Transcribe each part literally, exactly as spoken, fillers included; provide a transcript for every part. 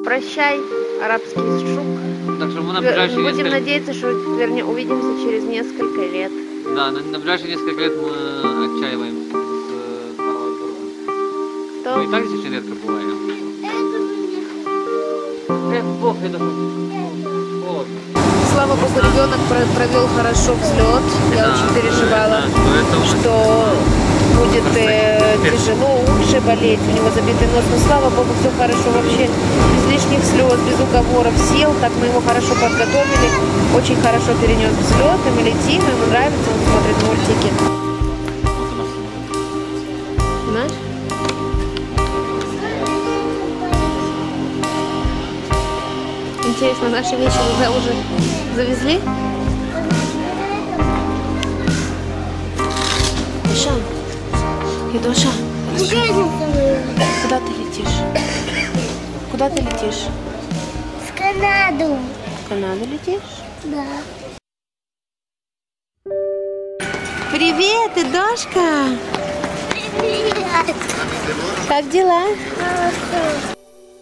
прощай, арабский шук. Так что мы на ближайшие Будем несколько... надеяться, что вернее, увидимся через несколько лет. Да, на, на ближайшие несколько лет мы отчаиваемся с старого друга. Кто? Мы и так здесь очень редко бываем. Эх, бог, это вот. Слава богу, ребенок провел хорошо взлет. Я Да, очень переживала, да, что, это что будет э, тяжело, уши болеть, у него забитый нос. Но слава богу, все хорошо вообще, без лишних слез, без уговоров сел. Так мы его хорошо подготовили, очень хорошо перенес взлет, и мы летим, ему нравится, он смотрит мультики. Знаешь? Интересно, наши вещи туда уже завезли? Иша, Идоша, куда ты летишь? Куда ты летишь? В Канаду. В Канаду летишь? Да. Привет, Идошка! Привет. Как дела? Хорошо.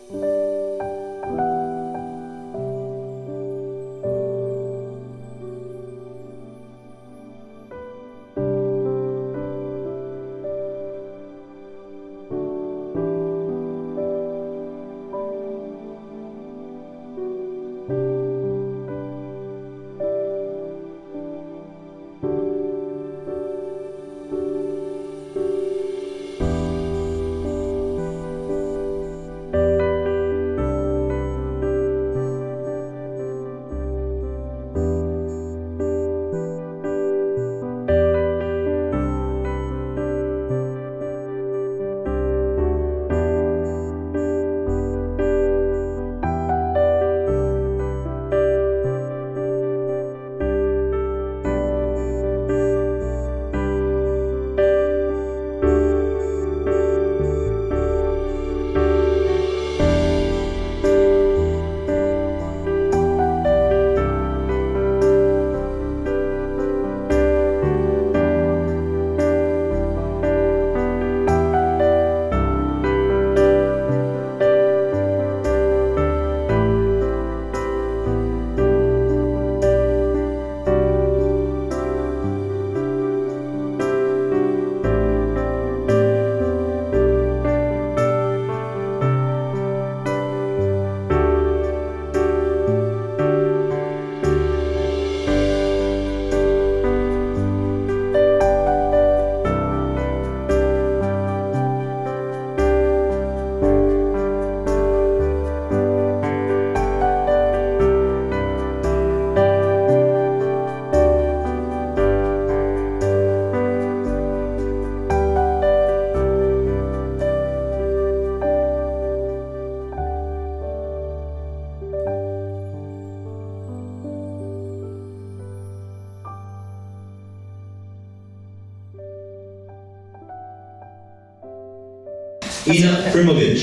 Ina Primovic.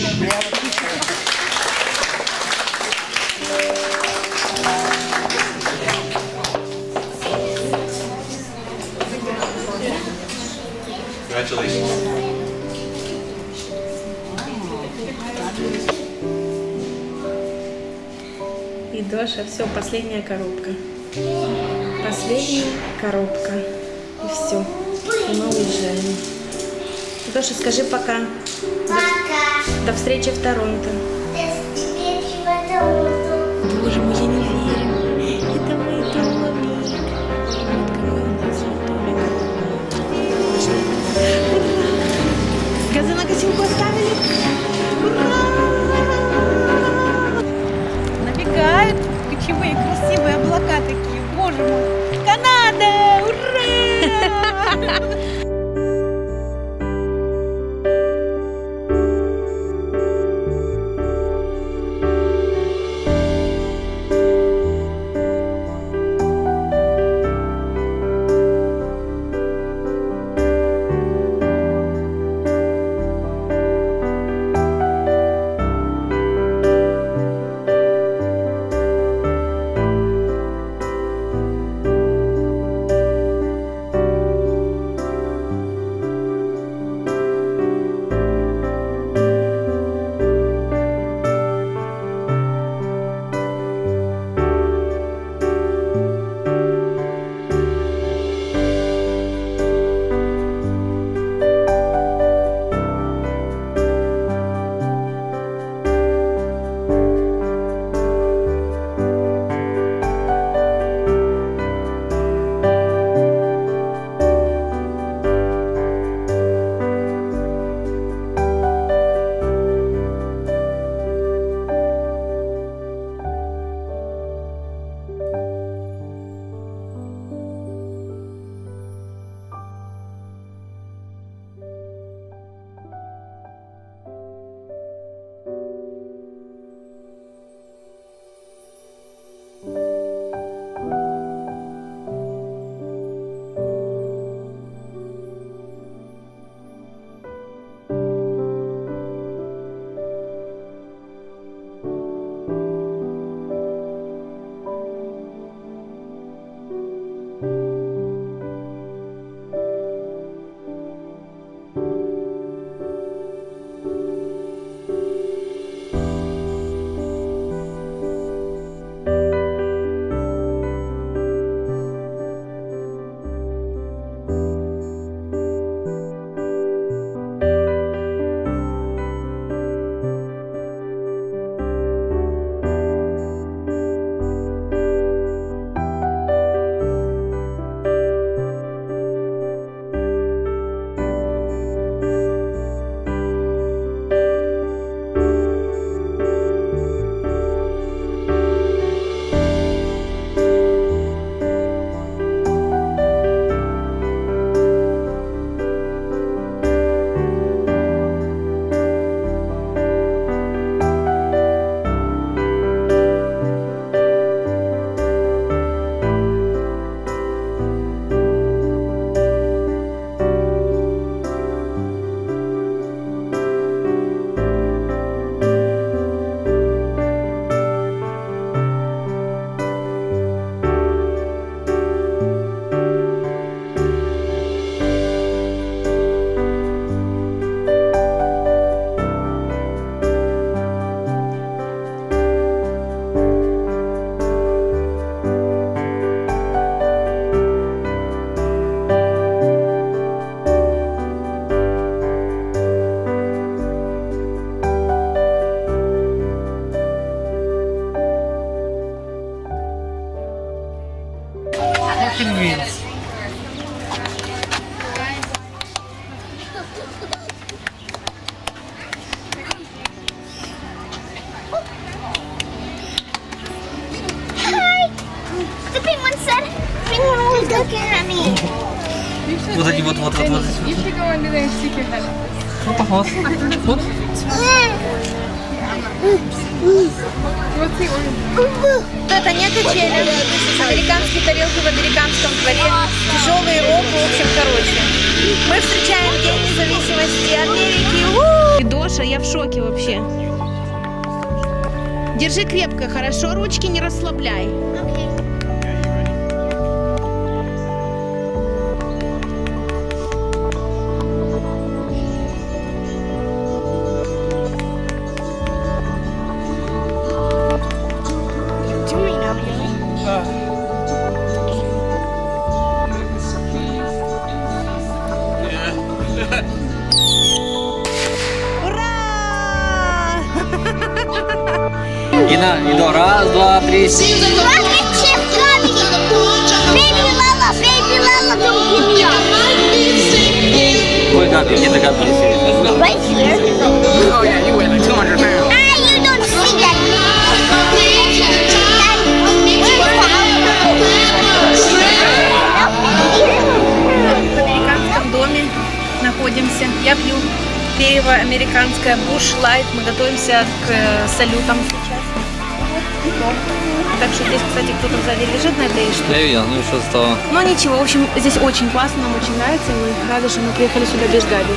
Congratulations. И Доша, все, последняя коробка. Последняя коробка. И все. И мы уезжаем. Доша, скажи пока. Пока. До встречи в Торонто. До встречи в Торонто. Боже мой, я не верю. Это мой домик. Вот какой у нас домик. Ура! Газонокосилку оставили. Ура! Набегают кочевые красивые облака такие. Боже мой. Канада! Ура! convinced. Hi! The penguin said, penguin was looking at me. Вот они, вот, вот, вот, вот. You should go under there and stick your head up. Вот, вот. Вот. What's the order? Это не качели. Американские тарелки в американском дворе. Тяжелый рок, в общем, короче. Мы встречаем День независимости Америки. У-у-у! И Доша, я в шоке вообще. Держи крепко, хорошо? Ручки не расслабляй. Ина, Идо, раз, два, три. Baby Lala, baby Lala, don't give me up. Ой, Габи, где ты Габи сидишь? Right here. Oh yeah, you weigh like two hundred pounds. Ah, you don't see that. В американском доме находимся. Я пью пиво американское Busch Light. Мы готовимся к э, салютам сейчас. Так что здесь, кстати, кто-то сзади лежит на этой штуке. Я видел, ну и что с того? Но ничего, в общем, здесь очень классно, нам очень нравится, и мы рады, что мы приехали сюда без Габи.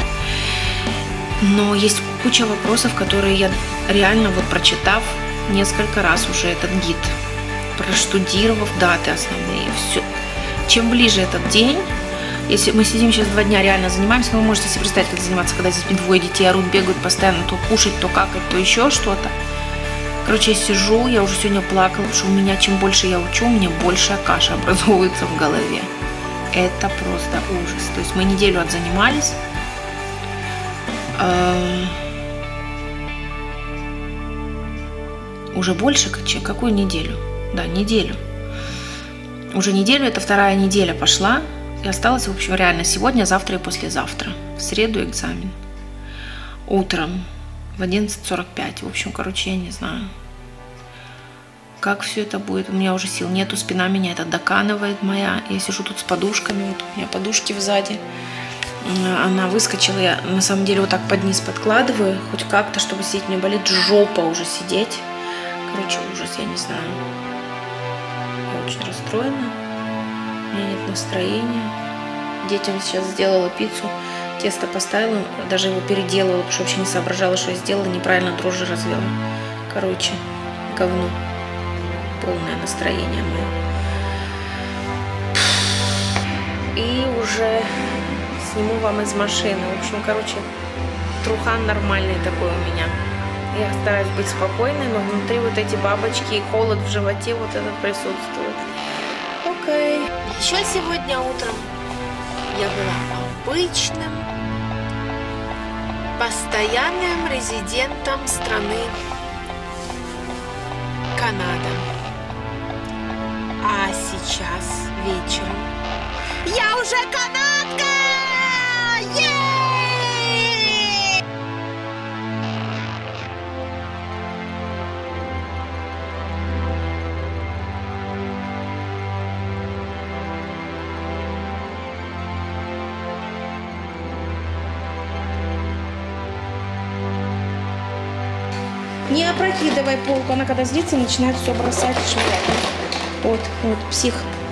Но есть куча вопросов, которые я реально, вот прочитав несколько раз уже этот гид, проштудировав даты основные, все. Чем ближе этот день, если мы сидим сейчас два дня, реально занимаемся, вы можете себе представить, как заниматься, когда здесь двое детей орут, бегают постоянно, то кушать, то какать, то еще что-то. Короче, я сижу, я уже сегодня плакала, потому что у меня, чем больше я учу, у меня большая каша образовывается в голове. Это просто ужас. То есть мы неделю отзанимались. Эм, уже больше, чем какую неделю? Да, неделю. Уже неделю, это вторая неделя пошла. И осталось, в общем, реально сегодня, завтра и послезавтра. В среду экзамен. Утром. В одиннадцать сорок пять. В общем, короче, я не знаю, как все это будет. У меня уже сил нету, спина меня это доканывает моя. Я сижу тут с подушками, вот у меня подушки сзади. Она выскочила, я на самом деле вот так под низ подкладываю, хоть как-то, чтобы сидеть. Мне болит жопа уже сидеть. Короче, ужас, я не знаю. Я очень расстроена. У меня нет настроения. Детям сейчас сделала пиццу. Тесто поставила, даже его переделала, потому что вообще не соображала, что я сделала, неправильно дрожжи развела. Короче, говно. Полное настроение мое. И уже сниму вам из машины. В общем, короче, трухан нормальный такой у меня. Я стараюсь быть спокойной, но внутри вот эти бабочки и холод в животе вот этот присутствует. Окей. Еще сегодня утром я была обычным, постоянным резидентом страны Канада. А сейчас вечером я уже канадка! Е-е-е! Не опрокидывай полку, она когда злится, начинает все бросать и швырять. Вот, вот, псих.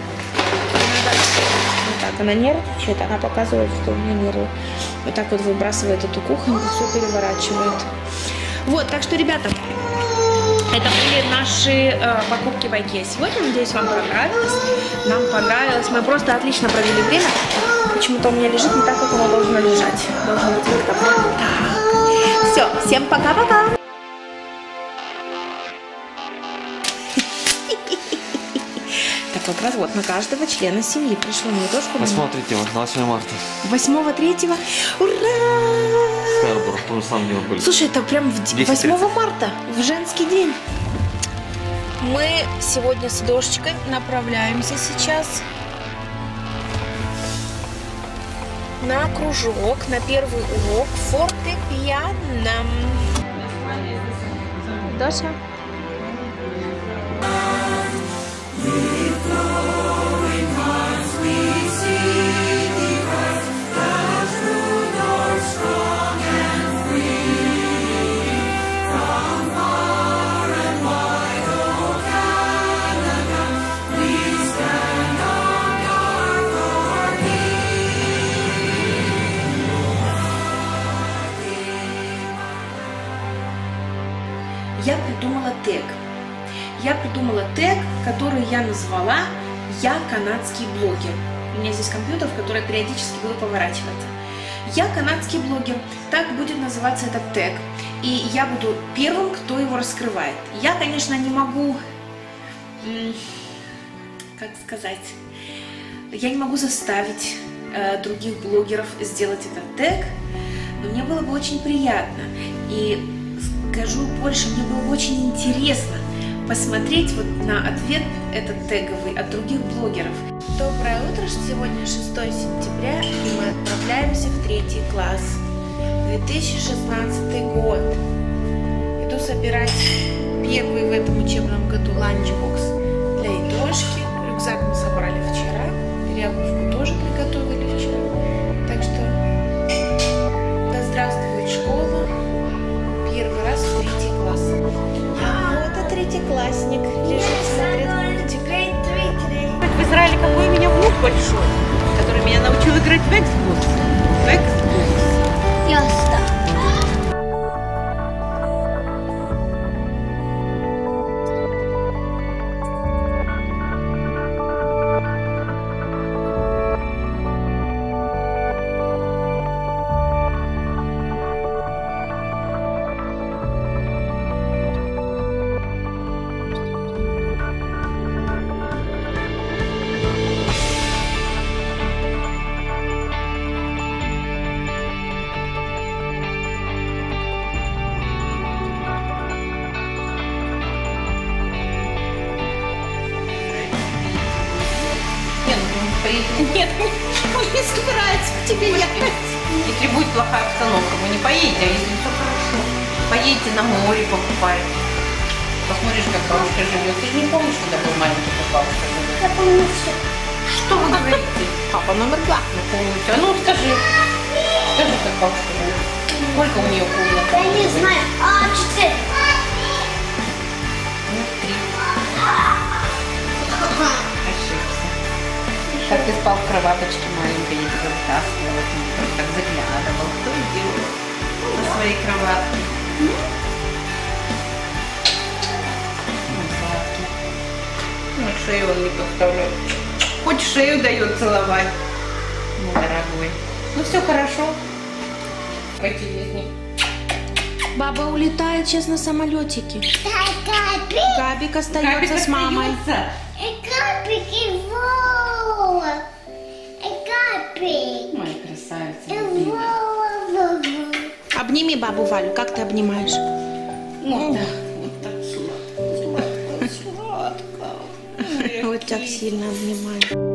Вот так, она нервничает, она показывает, что у меня нервы. Вот так вот выбрасывает эту кухню, все переворачивает. Вот, так что, ребята, это были наши э, покупки в Ikea сегодня. Надеюсь, вам понравилось. Нам понравилось. Мы просто отлично провели время. Почему-то у меня лежит не так, как оно должно лежать. Должно быть как-то вот так. Все, всем пока-пока. Вот развод на каждого члена семьи пришло не то, что... Посмотрите, вот на восьмое марта. восьмого третьего. Ура! Скарборо, в том же самом деле были. Слушай, это прям в восьмого марта, в женский день. Мы сегодня с Дошечкой направляемся сейчас на кружок, на первый урок фортепиано. Дося. Я придумала тег. Я придумала тег, который я назвала «Я канадский блогер». У меня здесь компьютер, в который я периодически буду поворачиваться. «Я канадский блогер». Так будет называться этот тег. И я буду первым, кто его раскрывает. Я, конечно, не могу... Как сказать? Я не могу заставить э, других блогеров сделать этот тег, но мне было бы очень приятно. И скажу больше, мне было бы очень интересно посмотреть вот на ответ этот теговый от других блогеров. Доброе утро, сегодня шестое сентября, и мы отправляемся в третий класс. две тысячи шестнадцатый год. Иду собирать первый в этом учебном году ланчбокс для Идошки. Рюкзак мы собрали вчера, переобувку тоже приготовили вчера. Так что да здравствует школа. Первый раз в третий класс. А вот и третьеклассник лежит, смотрит мультик. В Израиле какой у меня внук большой, который меня научил играть в Xbox. В Xbox. Ясно. Нет, он не собирается к тебе ехать. Если будет плохая обстановка, вы не поедете, а если все хорошо, поедете на море покупать. Посмотришь, как бабушка живет. Ты же не помнишь, когда был маленький, как бабушка живет? Я помню все. Что вы говорите? Папа номер два. Ну, помните. А ну, скажи. Скажи, как бабушка живет. Сколько у нее комнат? Я не знаю. А, четыре. Ну, три. Ошибся. Как ты спал в кроваточке маленькой, я тебя вытаскивала, ты так заглядывал, кто делал на своей кроватке. Ну, сладкий. Ну, шею он не подставляет. Хоть шею дает целовать. Ну, дорогой. Ну, все хорошо. Пойти с ним. Баба улетает сейчас на самолетике. Габи. Габик остается с мамой. Габи, Вова. Габи. Моя красавица. любимая. Обними бабу Валю. Как ты обнимаешь? Вот так, вот так сладко, сладко, сладко. Вот так сильно обнимаю.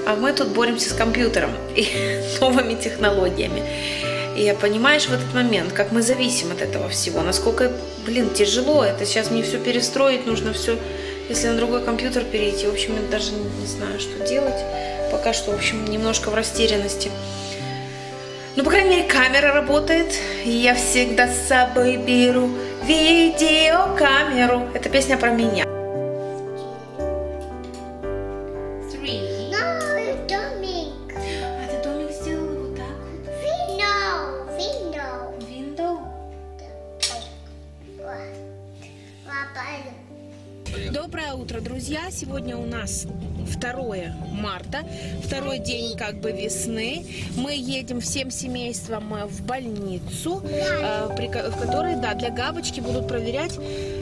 а мы тут боремся с компьютером и новыми технологиями. И я понимаешь в этот момент, как мы зависим от этого всего, насколько, блин, тяжело это. Сейчас мне все перестроить, нужно все, если на другой компьютер перейти. В общем, я даже не знаю, что делать. Пока что, в общем, немножко в растерянности. Ну, по крайней мере, камера работает. И я всегда с собой беру видеокамеру. Это песня про меня. Доброе утро, друзья! Сегодня у нас второе марта, второй день как бы весны. Мы едем всем семейством в больницу, в которой, да, для Габочки будут проверять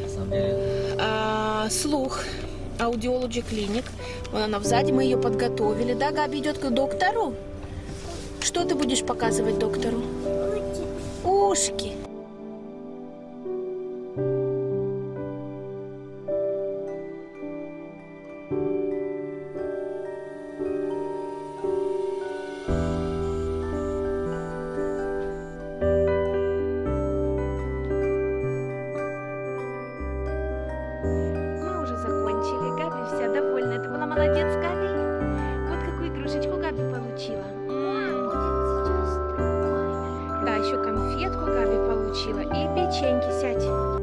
э, слух. Audiology Clinic. Вон она сзади, мы ее подготовили. Да, Габи идет к доктору. Что ты будешь показывать доктору? Ушки. Молодец, Габи. Вот какую игрушечку Габи получила. Да, еще конфетку Габи получила. И печеньки, сядь.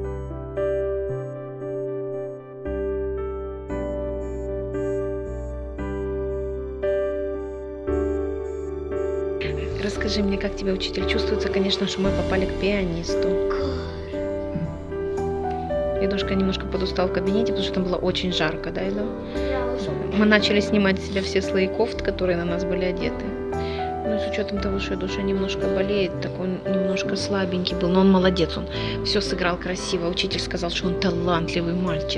Расскажи мне, как тебе, учитель? Чувствуется, конечно, что мы попали к пианисту. Дедушка немножко подустал в кабинете, потому что там было очень жарко, да, Эда? Мы начали снимать с себя все слои кофт, которые на нас были одеты. Ну, с учетом того, что душа немножко болеет, так он немножко слабенький был. Но он молодец, он все сыграл красиво. Учитель сказал, что он талантливый мальчик.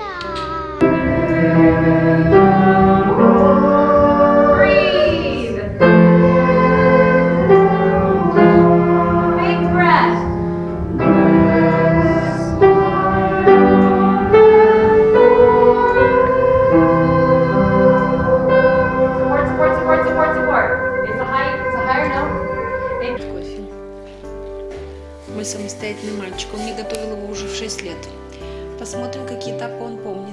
Мой самостоятельный мальчик. Он мне готовил его уже в шесть лет. Посмотрим, какие этапы он помнит.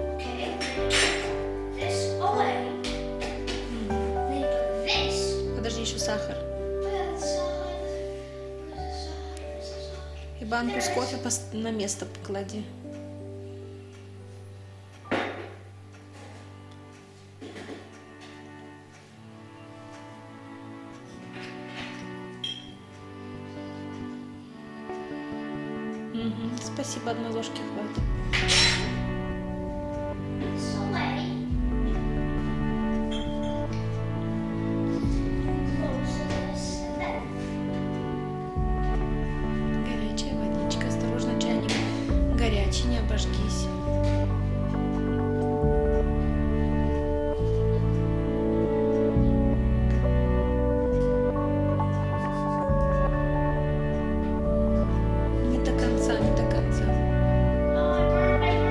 Подожди, еще сахар. И банку с кофе на место поклади. Угу. Спасибо, одной ложки хватит. Горячая водичка, осторожно, чайник горячий, не обожгись. Не до конца, не до конца.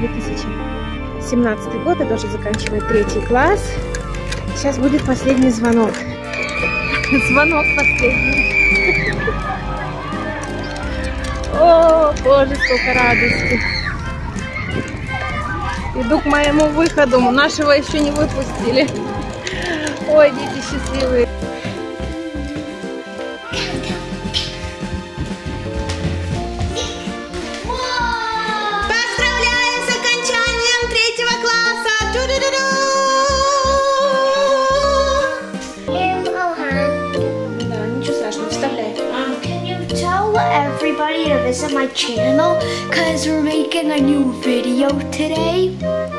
две тысячи семнадцатый год, и тоже заканчивает третий класс. Сейчас будет последний звонок. Звонок последний. О, боже, сколько радости. Иду к моему выходу. Нашего еще не выпустили. Ой, дети счастливые. Поздравляем с окончанием третьего класса! Да, ничего страшного, вставляй. Can you tell everybody to visit my channel? Because we're making a new video today.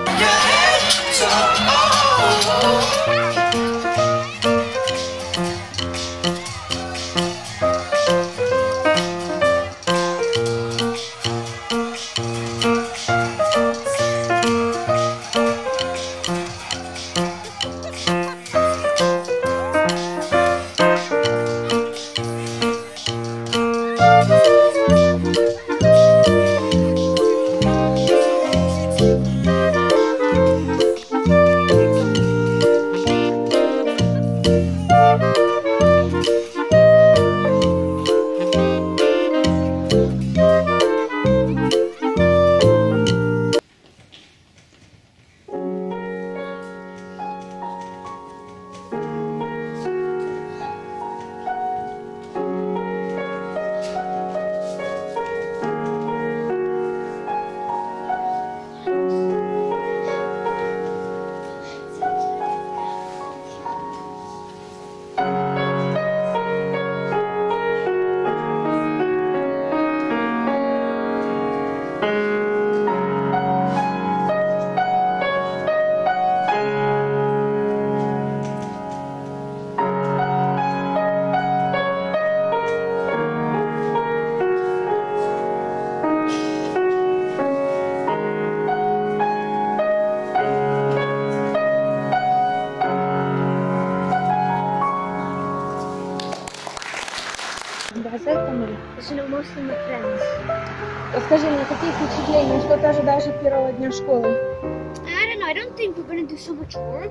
Расскажи мне, какие впечатления, что ты ожидаешь от первого дня школы? I don't know. I don't think we're gonna do so much work.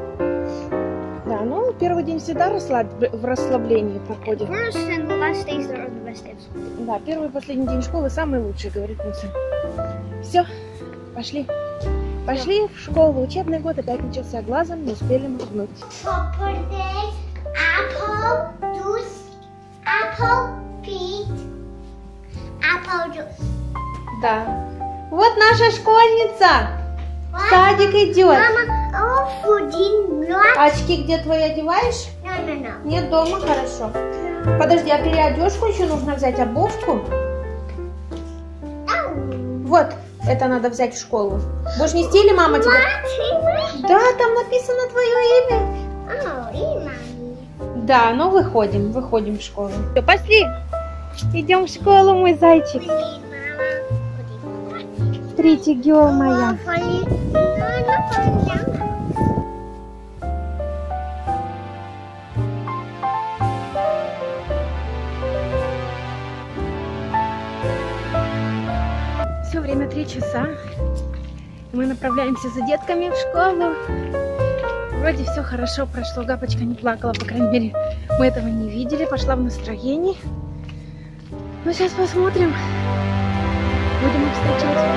Да, ну первый день всегда расслаб... в расслаблении проходит. First and the last days are the best days. Да, первый и последний день школы самый лучший, говорит Муся. Все, пошли. Пошли в школу. Учебный год опять начался, глазом не успели моргнуть. Apple juice, apple peach, apple juice. Да. Вот наша школьница. В садик идет. Мама, oh, fooding blood. Очки где твои одеваешь? No, no, no. Нет, дома, хорошо. Подожди, а переодежку еще нужно взять, обувку? Oh. Вот, это надо взять в школу. Будешь нести или мама тебе? Да, там написано твое имя. Oh, имя. Да, ну выходим, выходим в школу. Все, пошли. Идем в школу, мой зайчик. Третий геол моя. Все, время три часа. Мы направляемся за детками в школу. Вроде все хорошо прошло, Гапочка не плакала, по крайней мере, мы этого не видели, пошла в настроении. Ну, сейчас посмотрим, будем их встречать.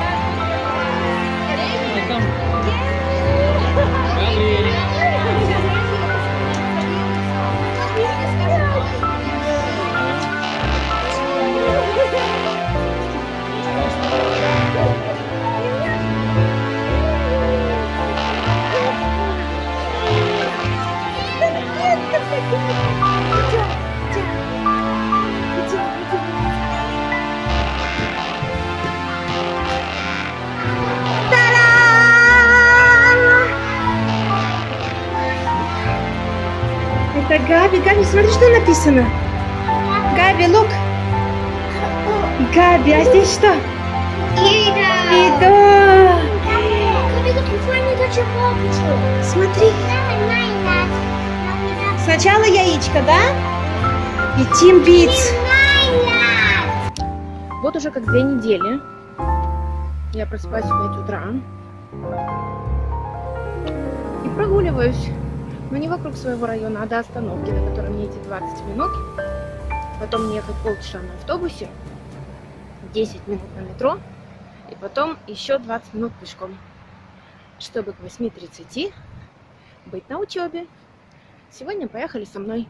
Это Габи. Габи, смотри, что написано. Габи, look. Габи, а здесь что? Еда. Еда. Смотри. Сначала яичко, да? И Тимбитс. Вот уже как две недели Я просыпаюсь в пять утра и прогуливаюсь, но не вокруг своего района, а до остановки, до которой мне идти двадцать минут. Потом ехать полчаса на автобусе, десять минут на метро, и потом еще двадцать минут пешком, чтобы к восьми тридцати быть на учебе. Сегодня поехали со мной.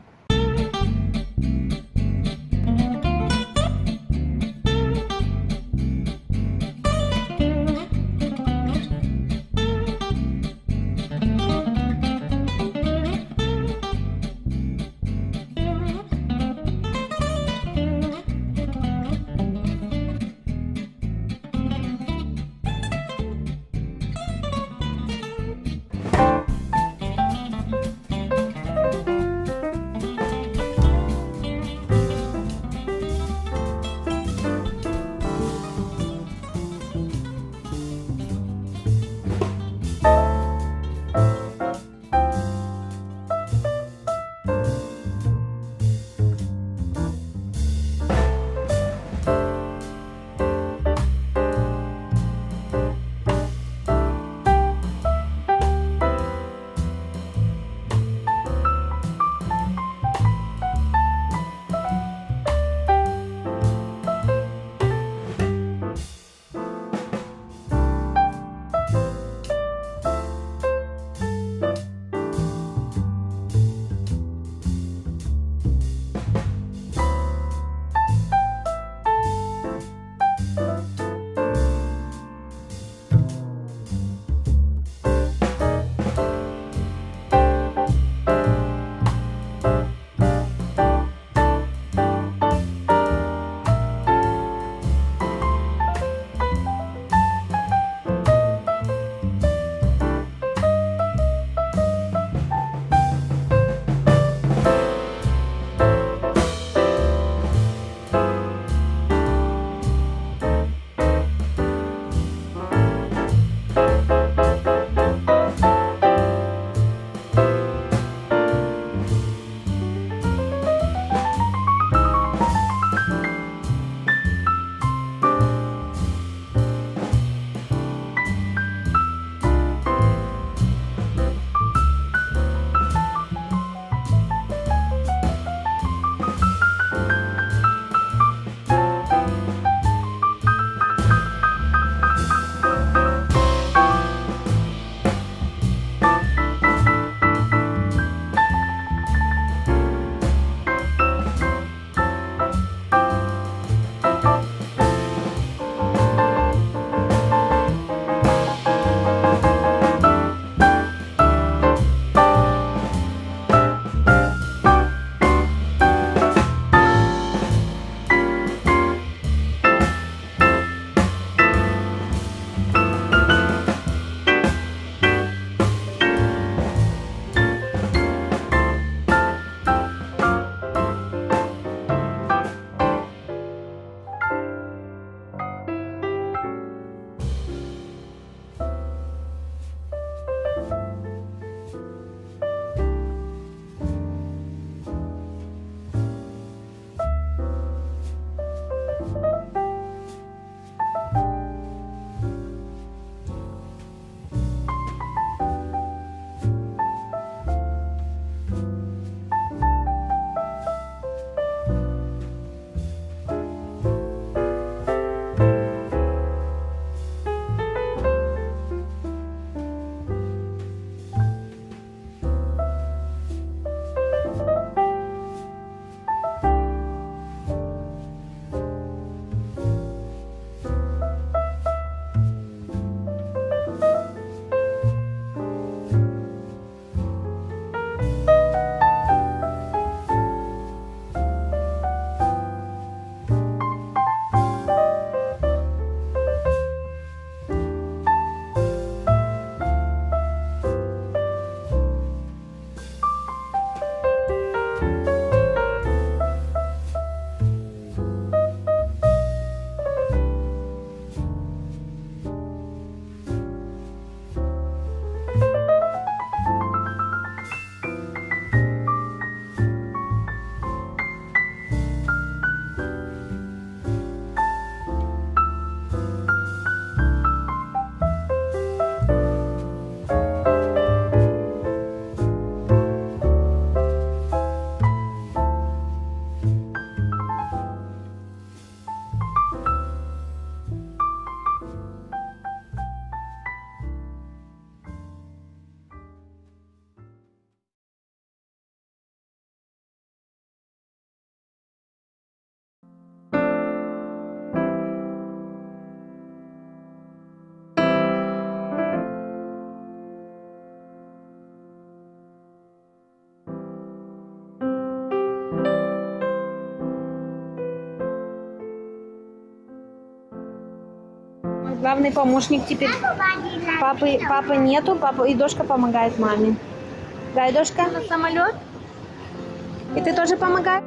Главный помощник теперь. Папы, папы нету, папа, и Дошка помогает маме. Да, и Дошка на самолет. И ты тоже помогаешь?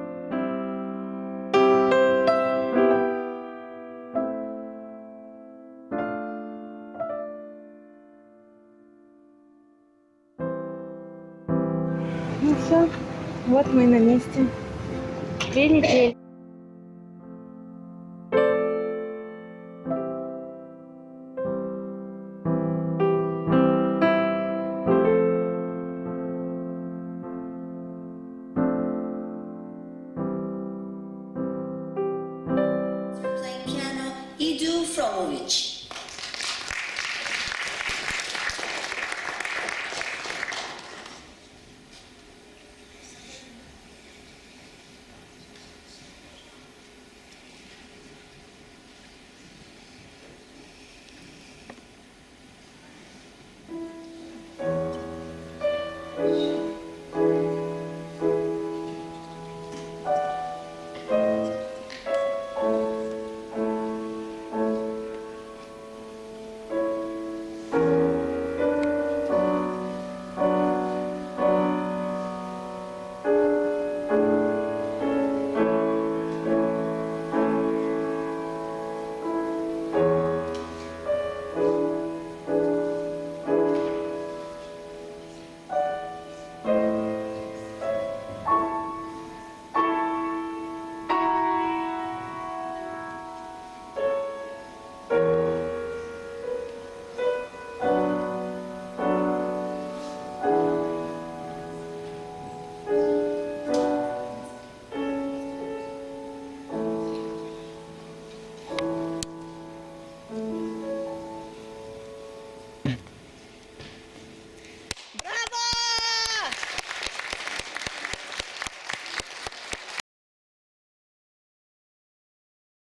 Ну все, вот мы на месте. Прилетели. Playing piano, Edu Fromovich.